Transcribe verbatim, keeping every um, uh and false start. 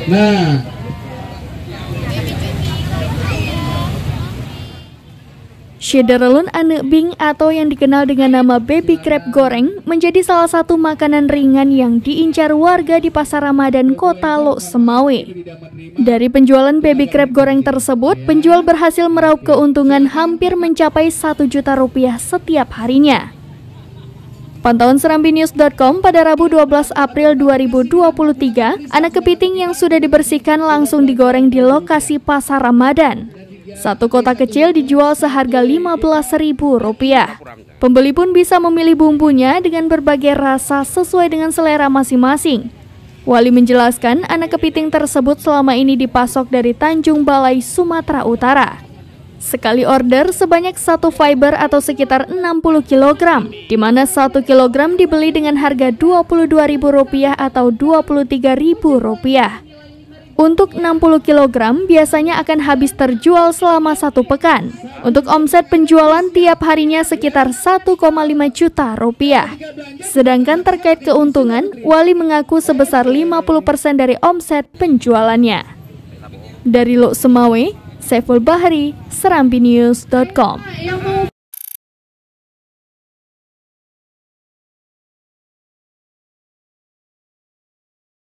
Nah, Syederelun ane bing atau yang dikenal dengan nama baby crab goreng menjadi salah satu makanan ringan yang diincar warga di Pasar Ramadan Kota Lok Semawe. Dari penjualan baby crab goreng tersebut, penjual berhasil meraup keuntungan hampir mencapai satu juta rupiah setiap harinya. Pantauan serambi news dot com pada Rabu dua belas April dua ribu dua puluh tiga, anak kepiting yang sudah dibersihkan langsung digoreng di lokasi Pasar Ramadan. Satu kotak kecil dijual seharga lima belas ribu rupiah. Pembeli pun bisa memilih bumbunya dengan berbagai rasa sesuai dengan selera masing-masing. Wali menjelaskan anak kepiting tersebut selama ini dipasok dari Tanjung Balai, Sumatera Utara. Sekali order sebanyak satu fiber atau sekitar enam puluh kilogram, di mana satu kilogram dibeli dengan harga dua puluh dua ribu rupiah atau dua puluh tiga ribu rupiah. Untuk enam puluh kilogram biasanya akan habis terjual selama satu pekan. Untuk omset penjualan tiap harinya sekitar satu koma lima juta rupiah. Sedangkan terkait keuntungan, Wali mengaku sebesar lima puluh persen dari omset penjualannya. Dari Lok Semawe, Saiful Bahri, serambi news dot com.